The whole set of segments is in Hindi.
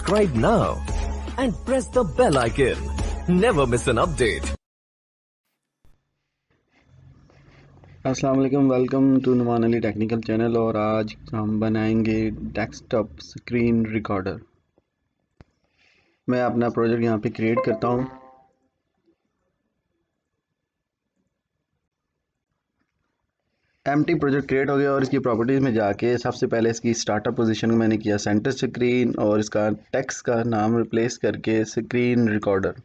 subscribe now and press the bell icon. Never miss an update. अस्सलाम वालेकुम, welcome to Numan Ali technical channel. और आज हम बनाएंगे डेस्कटॉप स्क्रीन रिकॉर्डर। मैं अपना प्रोजेक्ट यहाँ पे क्रिएट करता हूँ। एम्प्टी प्रोजेक्ट क्रिएट हो गया और इसकी प्रॉपर्टीज़ में जाके सबसे पहले इसकी स्टार्टअप पोजीशन को मैंने किया सेंटर स्क्रीन और इसका टेक्स्ट का नाम रिप्लेस करके स्क्रीन रिकॉर्डर।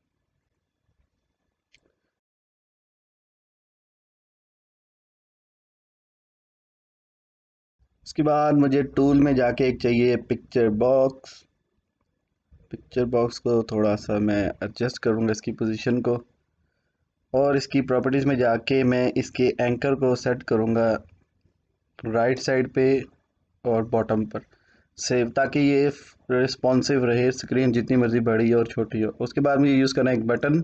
उसके बाद मुझे टूल में जाके एक चाहिए पिक्चर बॉक्स। पिक्चर बॉक्स को थोड़ा सा मैं एडजस्ट करूँगा इसकी पोजीशन को, और इसकी प्रॉपर्टीज़ में जाके मैं इसके एंकर को सेट करूँगा राइट साइड पे और बॉटम पर सेव, ताकि ये रिस्पॉन्सिव रहे, स्क्रीन जितनी मर्ज़ी बड़ी और छोटी हो। उसके बाद मुझे यूज़ करना है एक बटन,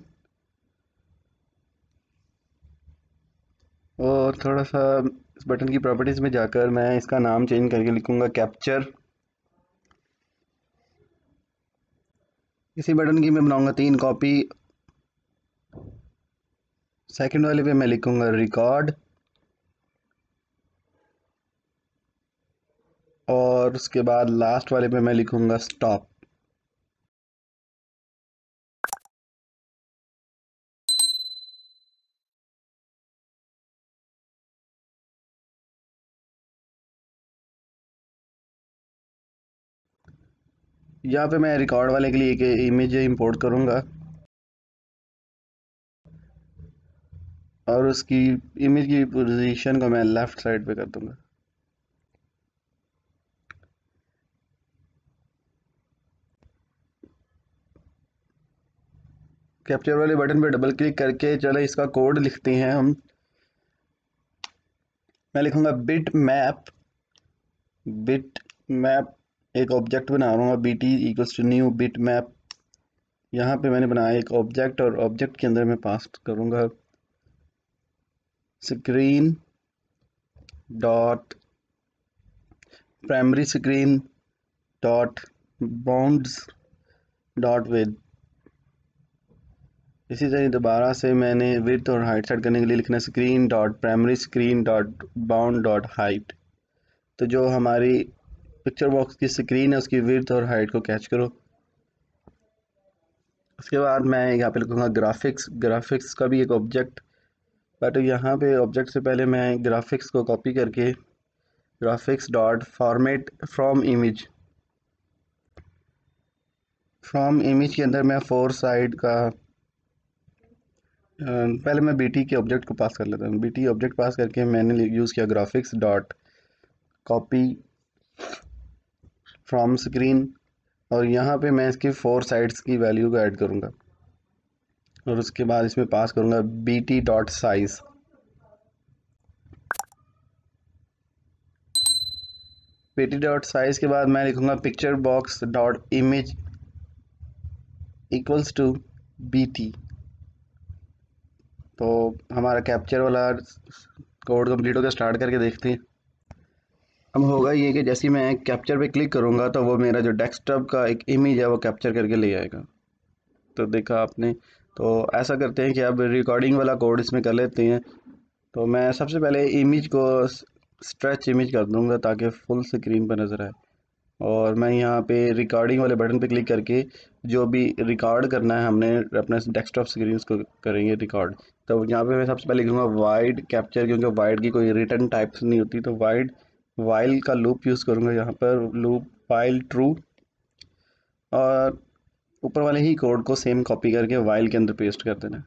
और थोड़ा सा इस बटन की प्रॉपर्टीज़ में जाकर मैं इसका नाम चेंज करके लिखूँगा कैप्चर। इसी बटन की मैं बनाऊँगा 3 कॉपी। सेकंड वाले पे मैं लिखूँगा रिकॉर्ड, और उसके बाद लास्ट वाले पे मैं लिखूँगा स्टॉप। यहाँ पे मैं रिकॉर्ड वाले के लिए एक इमेज इंपोर्ट करूँगा और उसकी इमेज की पोजीशन को मैं लेफ़्ट साइड पे कर दूँगा। कैप्चर वाले बटन पे डबल क्लिक करके चलो इसका कोड लिखते हैं हम। मैं लिखूँगा बिट मैप। एक ऑब्जेक्ट बना रहा हूँ, BT equals to new bitmap. यहाँ पे मैंने बनाया एक ऑब्जेक्ट, और ऑब्जेक्ट के अंदर मैं पास करूँगा screen dot primary screen dot bounds dot with. इसी तरह दोबारा से मैंने विड्थ और हाइट सेट करने के लिए लिखना screen dot primary screen dot bound dot height. तो जो हमारी पिक्चर बॉक्स की स्क्रीन है उसकी विड्थ और हाइट को कैच करो। उसके बाद मैं यहाँ पे लिखूँगा ग्राफिक्स का भी एक ऑब्जेक्ट, बट यहाँ पे ऑब्जेक्ट से पहले मैं ग्राफिक्स को कॉपी करके graphics dot format from image के अंदर मैं 4 साइड का पहले मैं BT के ऑब्जेक्ट को पास कर लेता हूँ। BT ऑब्जेक्ट पास करके मैंने यूज़ किया graphics dot copy from screen, और यहाँ पे मैं इसकी 4 साइड्स की वैल्यू को ऐड करूँगा, और उसके बाद इसमें पास करूँगा BT dot size. BT dot size के बाद मैं लिखूँगा picture box dot image equals to BT। तो हमारा कैप्चर वाला कोड कंप्लीट हो गया। स्टार्ट करके देखते हैं। अब होगा ये कि जैसे ही मैं कैप्चर पे क्लिक करूँगा तो वो मेरा जो डेस्कटॉप का एक इमेज है वो कैप्चर करके ले आएगा। तो देखा आपने। तो ऐसा करते हैं कि अब रिकॉर्डिंग वाला कोड इसमें कर लेते हैं। तो मैं सबसे पहले इमेज को स्ट्रेच इमेज कर दूँगा ताकि फुल स्क्रीन पर नज़र आए, और मैं यहाँ पे रिकॉर्डिंग वाले बटन पे क्लिक करके जो भी रिकॉर्ड करना है हमने अपने डेस्कटॉप स्क्रीन उसको करेंगे रिकॉर्ड। तो यहाँ पे मैं सबसे पहले लिखूँगा वाइड कैप्चर, क्योंकि वाइड की कोई रिटर्न टाइप्स नहीं होती, तो वाइड वाइल का लूप यूज़ करूँगा यहाँ पर, लूप वाइल ट्रू, और ऊपर वाले ही कोड को सेम कॉपी करके वाइल के अंदर पेस्ट कर देना।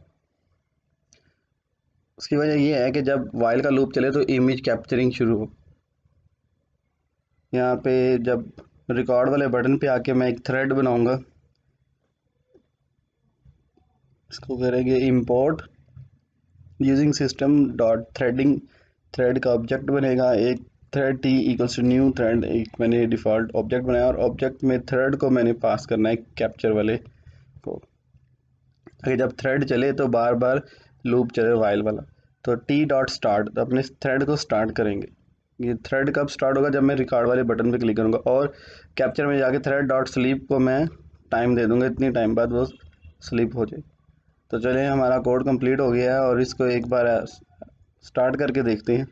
उसकी वजह ये है कि जब वाइल का लूप चले तो इमेज कैप्चरिंग शुरू हो। यहाँ पे जब रिकॉर्ड वाले बटन पे आके मैं एक थ्रेड बनाऊंगा, इसको करेंगे import using system dot threading. Thread का ऑब्जेक्ट बनेगा एक thread T equals to new thread. एक मैंने डिफ़ॉल्ट ऑब्जेक्ट बनाया, और ऑब्जेक्ट में थ्रेड को मैंने पास करना है कैप्चर वाले को, ताकि जब थ्रेड चले तो बार बार लूप चले वाइल वाला। तो T डॉट स्टार्ट, तो अपने थ्रेड को स्टार्ट करेंगे। ये थ्रेड कब स्टार्ट होगा? जब मैं रिकॉर्ड वाले बटन पे क्लिक करूँगा और कैप्चर में जाके थ्रेड डॉट स्लीप को मैं टाइम दे दूँगा, इतनी टाइम बाद वो स्लीप हो जाए। तो चलिए, हमारा कोड कंप्लीट हो गया है और इसको एक बार स्टार्ट करके देखते हैं।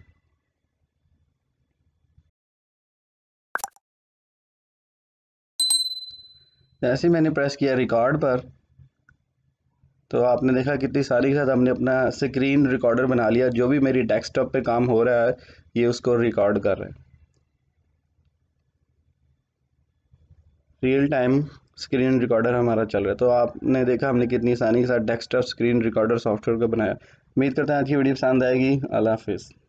जैसे ही मैंने प्रेस किया रिकॉर्ड पर, तो आपने देखा कितनी सारी के साथ हमने अपना स्क्रीन रिकॉर्डर बना लिया। जो भी मेरी डेस्कटॉप पे काम हो रहा है ये उसको रिकॉर्ड कर रहा है। रियल टाइम स्क्रीन रिकॉर्डर हमारा चल रहा है। तो आपने देखा हमने कितनी आसानी के साथ डेस्कटॉप स्क्रीन रिकॉर्डर सॉफ्टवेयर को बनाया। उम्मीद करते हैं आज की वीडियो पसंद आएगी। अल्लाह हाफिज़।